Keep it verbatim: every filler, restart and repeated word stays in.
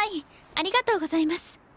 い、ありがとうございます。